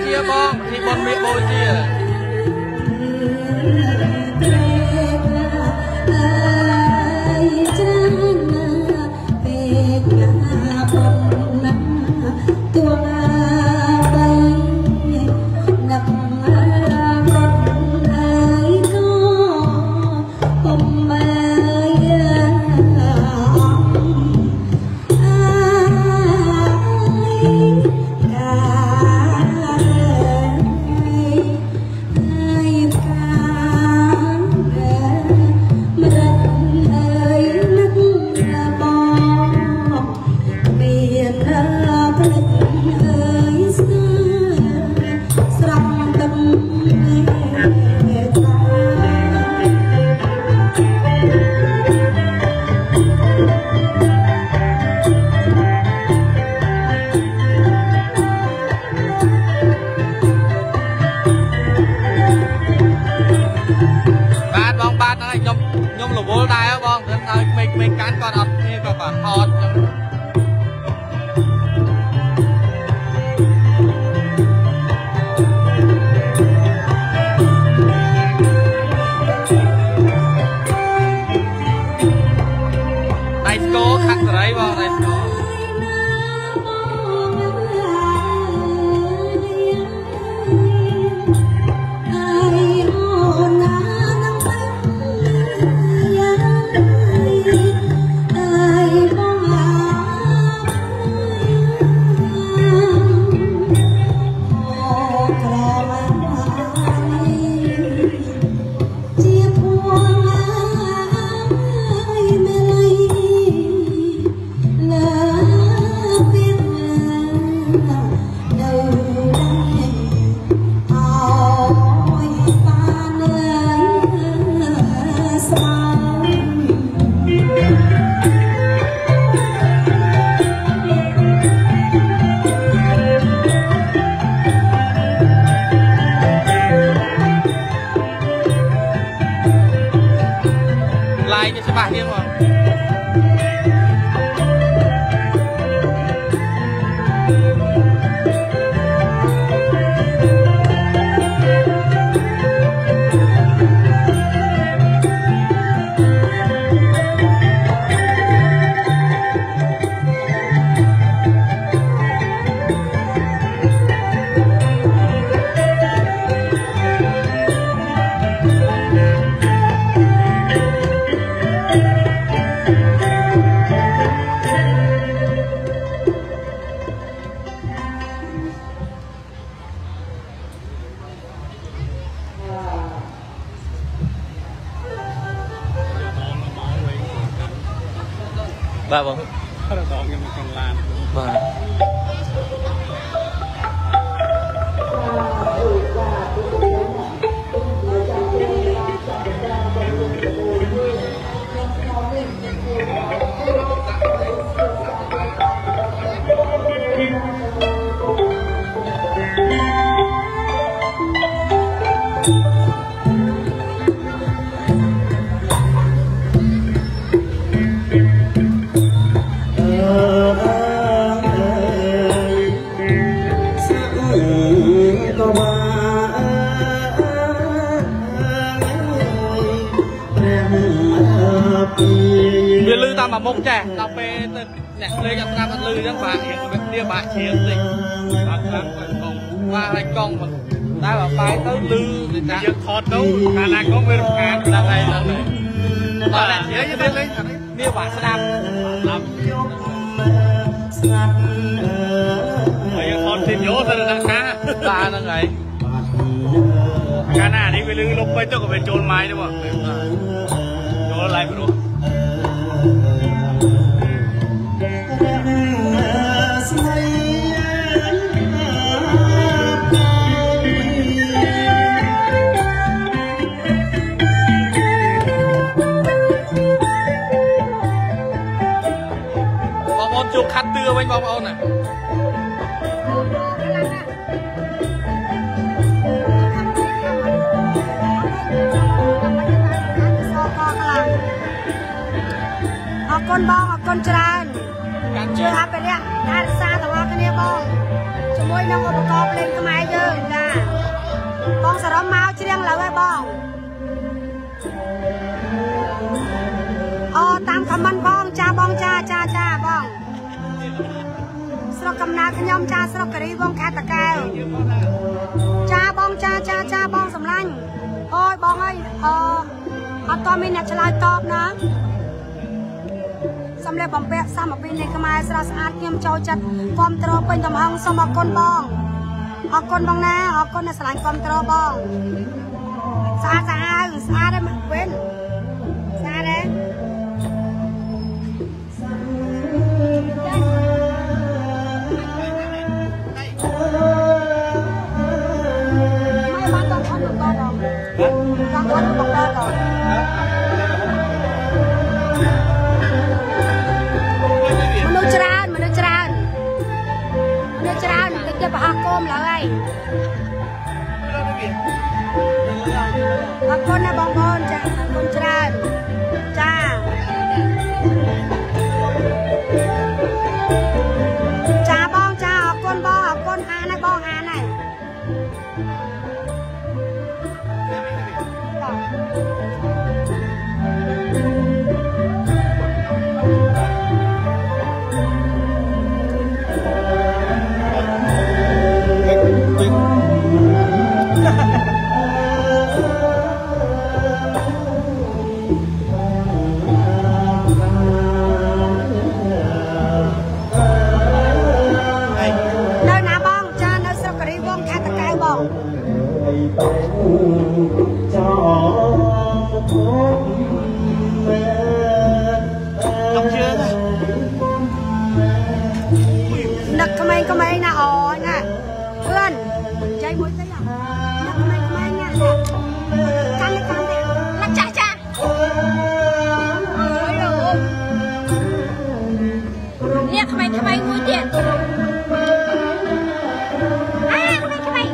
chia bong thì bon miệng bôi chia mình cán con ập như có quả hot nice go khắc rồi vào nice go like cho bạn điên rồi bà vâng vâng Vì lư ta mà mông trẻ, tao bê nè lê cho ta lư chẳng bạn hiện một cái bạn chiến gì và thành công mà ta bảo phải tới lư thì ta thọt đâu khả năng có người đồng kháng là này đó là chế như thế đấy nia bạn sẽ làm bây giờ thọt thì nhớ thôi là khá ta là ngày cái nào đi về lư lúc bây tôi có về trôn mai đúng không trôn lại phải đúng chụp khăn tưa với bông ôn này con bông con tràn chưa hấp bên đây ăn xa tao cái này bông cho môi น้องอุปกรณ์เพลงខ្មែរយើងចាបងសរមមកច្រៀងលើហើយបងអូតាមខមមិនបងចាបងចាបងស្រុកកំណើតខ្ញុំចាស្រុកការីវងខេត្តតាកែវចាបងចាបងសំឡាញ់អូយបងអើយអត់តមានអ្នកឆ្លើយតបណាសម្រាប់បំពាក់សាមគ្គីនៃខ្មែរស្រស់ស្អាតខ្ញុំចូលចិត្តគាំទ្រពេញទំហឹងសូមអរគុណបងអរគុណបងណាអរគុណអ្នកស្រឡាញ់គាំទ្របងស្អាតហើយមកវិញស្អាតទេមកបានបងអត់បងបងមនុស្សច្រើនតិចទៅបោះគោមឡើយអរគុណណាបងប្អូនចាអរគុណច្រើនចាបងចាអរគុណបងអរគុណអានហើយបងអានហើយនឹកក្មេងណាអូយណាเพื่อนใจមួយទៅនឹកក្មេងណាកាន់ទេណាចាអូយលោកនេះក្មេងមួយទៀតក្មេង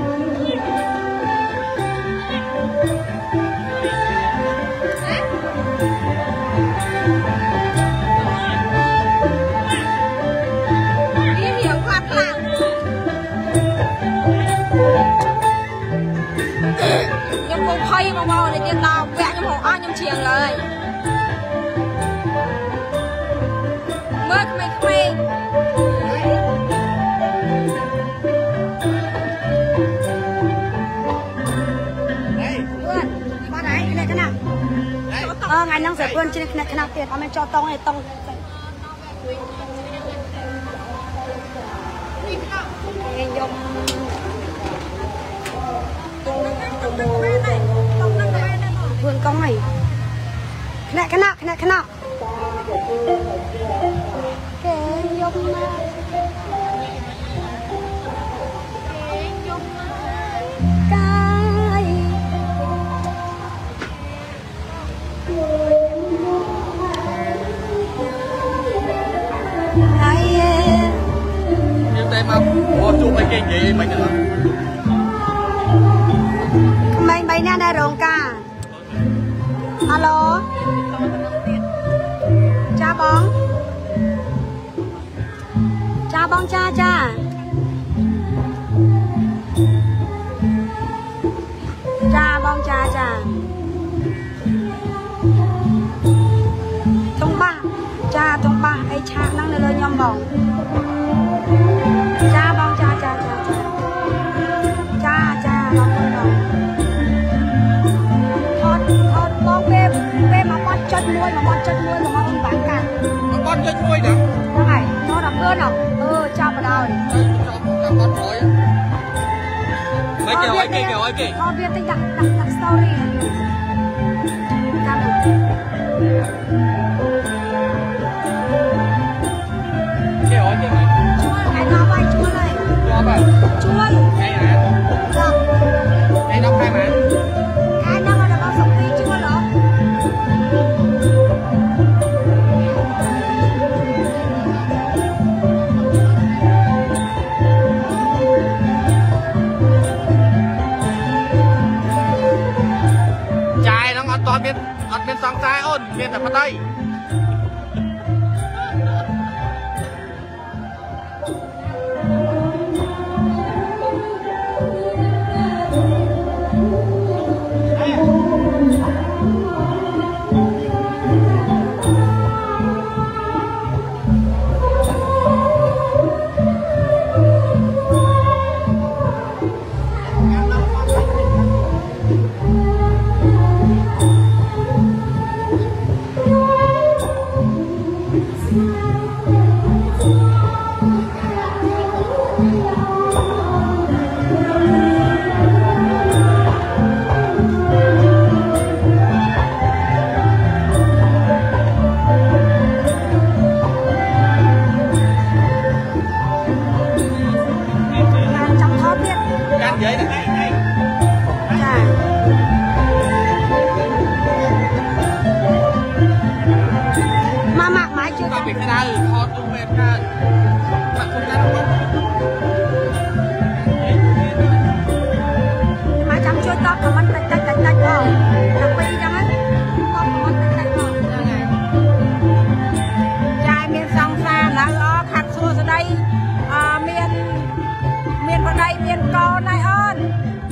ខ្ញុំពុំភ័យមកនេះទៀតដល់វគ្គខ្ញុំហៅអស់ខ្ញុំច្រៀងលើយមើលក្មេងបាទឯងនេះកណាថ្ងៃហ្នឹងស្រីព្រឿនជ្រៀងខ្នាក់ទៀតអត់មានចោលតង់ទេតង់ខ្ញុំvườn con này khẽ nọ cái nhung cái nhưng tay mà mua chụp mấy cái gì mày nữa mày nè đây rồng ca alo cha bóng cha bóng cha thông ba ấy cha năng lên nhom bóng cha bóng cha bóng bóng bê mà bót chân nuôi mà không bán cả mà bót chân nuôi nè nó này nó đập cơn nào chào vào đời cho bót rồi mấy kìa con viên tinh đặt story cam được cái nào bay chuối này chuối ngay hả ngay đâu khai mà hai năm là bao sọc đi chuối đó trai nó ăn bên song trai ôn bên tập tay จ้ามาหมักไม้ช่วยกันปิดได้ทอดตุ้มเป็นได้ตัดคนได้หรอมาจำช่วยตอบกับมันตัดก่อนตัดไปจังนั้นตอบกับมันตัดก่อนยังไงยายเมียนสองซาหลังอ๋อขัดสัวสดายเมียนพอได้เมียนกอนายอ้อน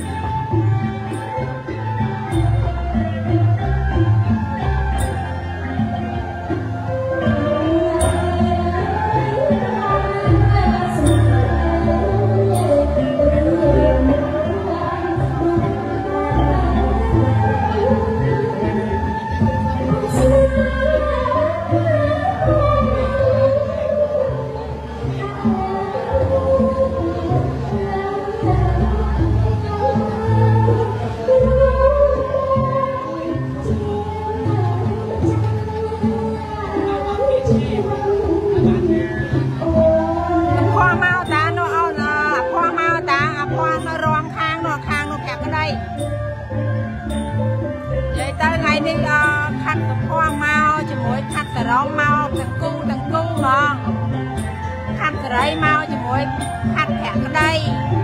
ร้องเมาตั้งกุ้งน้องขัดไรเมาจะมวยขัดแขกก็ได้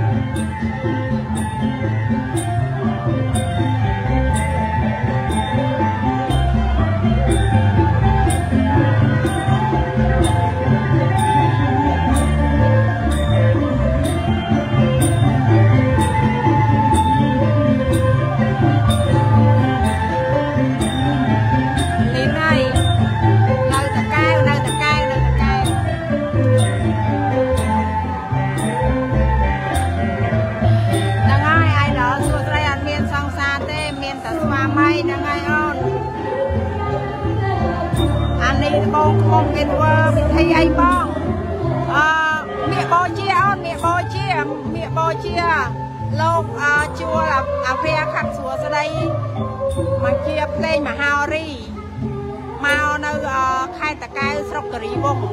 มองเห็นว่าเป็นไทยไอ้บ้องเมียบอเชียเมียบอเชียโลกชัวร์อาเฟียขัดสัวสดายมาเชียเพลงมาฮาวรีมาเอาในค่ายตะไคร้สระกรีบง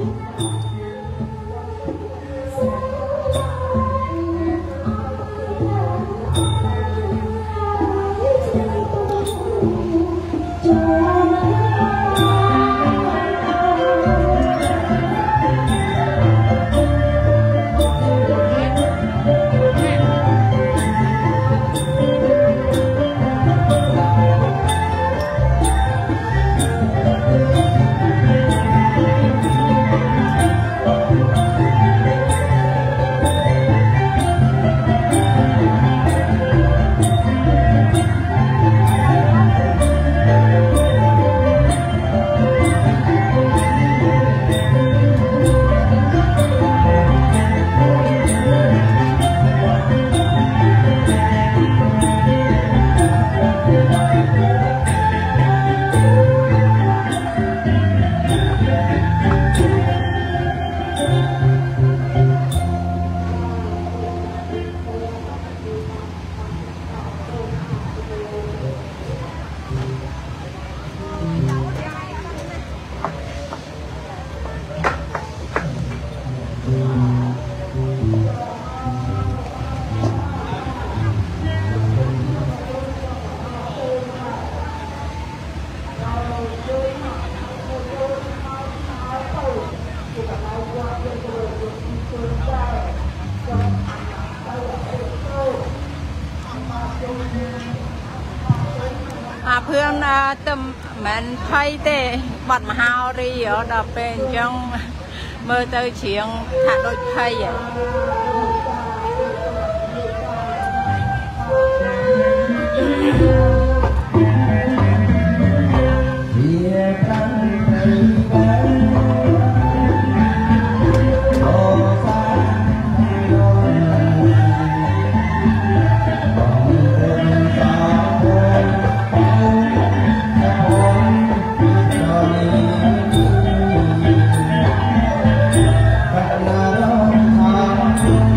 เพื่อนตึมเหมือนไพ่เตะบัดมาฮาวรีเหรอดับเป็นจังเมื่อเตยเฉียงถัดโดยไพ่อ่ะ Hãy subscribe cho kênh Ghiền Mì Gõ để không bỏ lỡ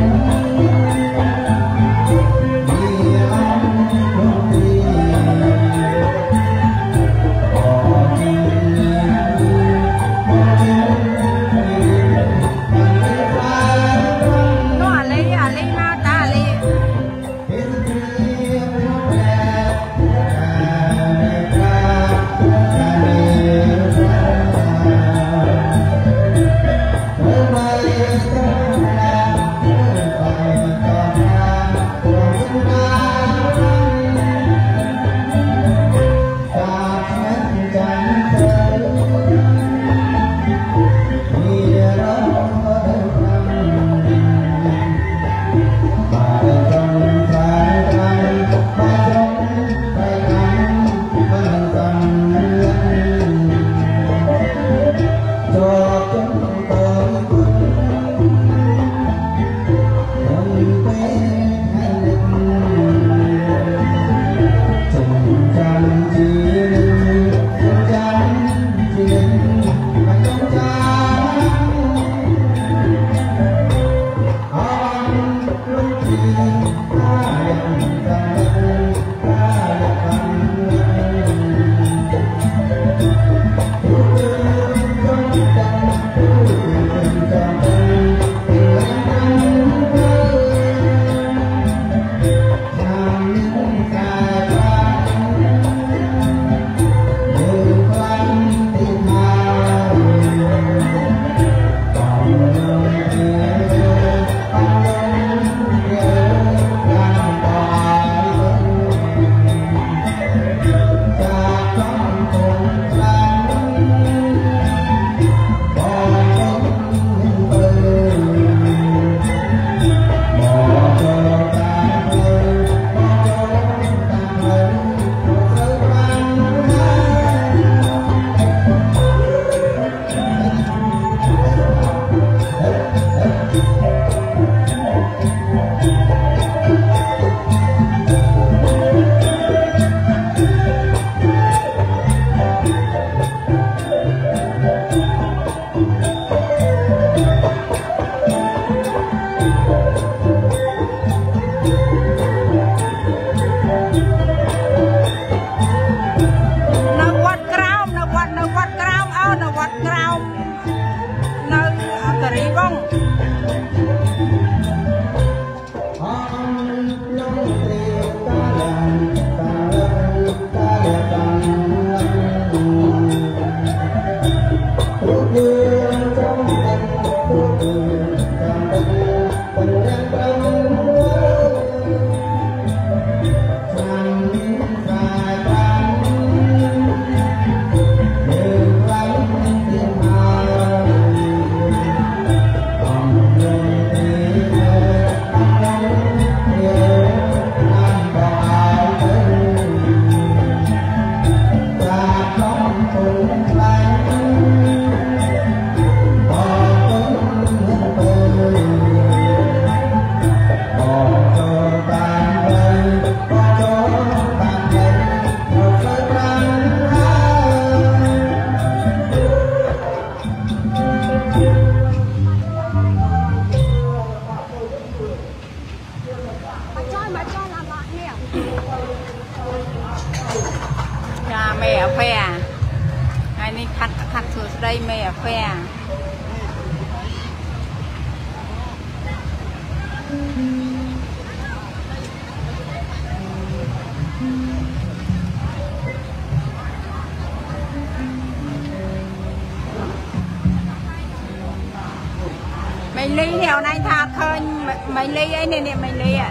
mẹ ở phe ai ní khát thừa đây mẹ ở phe mày ly theo này thà thôi mày ly ấy nè mày ly à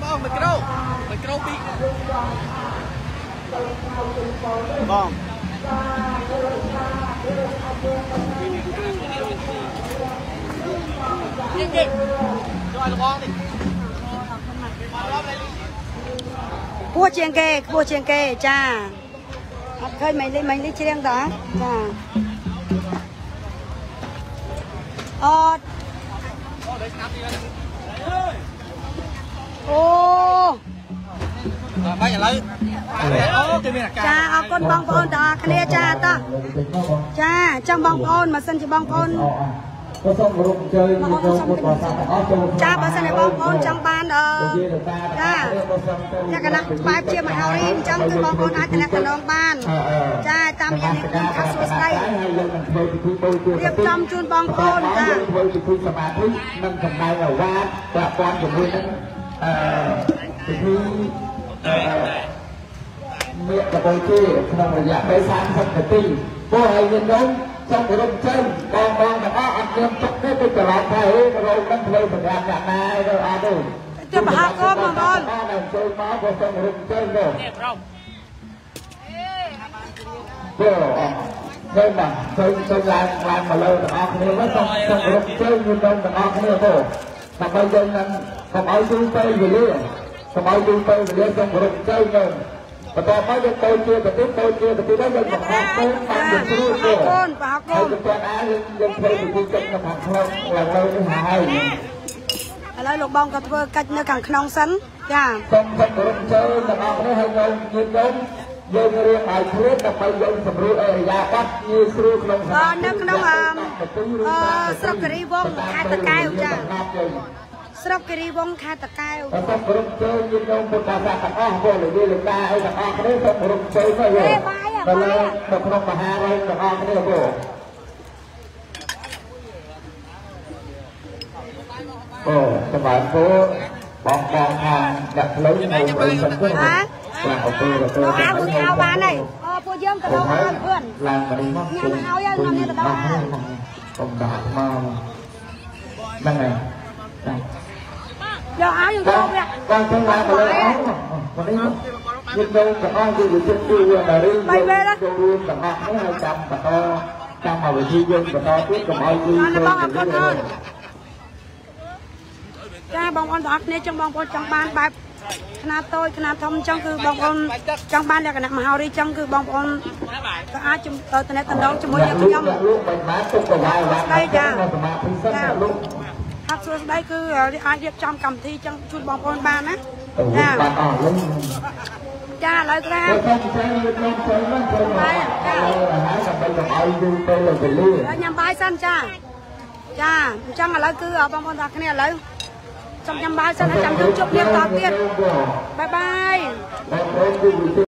Bom พวกเชียงเกจ้าเคยไม่ได้เชียงต่อจ้าโอ้ไปอย่าเลยจ้าเอาคนบองปอนต่อเคลียร์จ้าต่อจ้าจังบองปอนมาสันจะบองปอนจ้าภาษาในบองปอนจังบานจ้าจะกันนะไปเชียร์มาเอาริมจังคือบองปอนอาจจะนักกันน้องบ้านจ้าตามอย่างนี้คือทักสุดใสเรียบจำจูนบองปอนจ้าสมาธิมันทำได้แบบว่าแบบความสมบูรณ์นั้นที่เมื่อกระโปรงที่ขนมระยะไป30 ปีพวกไอ้เงินน้องtrong cái đông chân bong mà ăn cơm chắc hết cái cả lát thay rồi đang chơi một ngàn ngàn này rồi à đâu tiếp hạ cơm mà con chơi máu của trong cái đông chân rồi chơi mà chơi làm mà lâu là ăn nhiều lắm trong cái đông chơi như đông là ăn nhiều thôi mà bây giờ không ai chơi về liền không ai chơi về liền trong cái đông chơi rồi và tao mới cho tôi chưa cái tiếp đó dân còn học tôi làm được cái luôn rồi hay cho con ai dân thuê thì tôi chân là học không là lâu nó hại แล้วลูกบองก็เพื่อกัดเนื้อกังขนองสันจ้า trong cái đông chơi là học nó hay nhau như giống dân riêng ai thuê là phải dân sầm rú gia bắt như sưu không nước sọc cái đi vong khai tật cayจ้าสระกรีวงคาตะไคร้ต้องกรุ๊ปเจอยินดีบุตรศาสตร์อ้อโบเลยดีเลยตาไอ้ตะอ้อคนนี้ต้องกรุ๊ปเจอไม่เลยแต่เลยตะกรุ๊ปมหาอะไรตะอ้อคนนี้โบโอ้สมัยโบบองทางดักเลยในบริษัทเพื่อนหลังเอาตัวเราเอาผู้ชาวบ้านเลยผู้เยี่ยมกระโดดเพื่อนหลังมาดีมากเนี่ยมาเอายังทำเนี่ยกระโดดผมด่ามานั่งไงเดี๋ยวเอาอย่างเดียวเนี่ย con thân lại mà lấy áo còn đi nhưng đâu cả con thì trên kia là đi vô luôn cả con mấy 200 cả to trăm mà về thi dân cả to tiếp cả mọi người จ้าบางคนบอกเนี่ยจังบางคนจังบ้านแบบขนาดโตขนาดทำจังคือบางคนจังบ้านแล้วกันนะมาเฮาดิจังคือบางคนก็อาจจะตอนนี้ตอนน้องจะมวยยังยังได้จ้าทักส่วนได้คืออาเรียกจำกำที่จังชุดบางคนบ้านนะจ้าจ้าเลยครับแล้วยำใบสั้นจ้าจ้าจังอะไรคือบางคนทักเนี่ยเลยจำยำใบสั้นจำจุดเรียบต่อเตี้ยบายบาย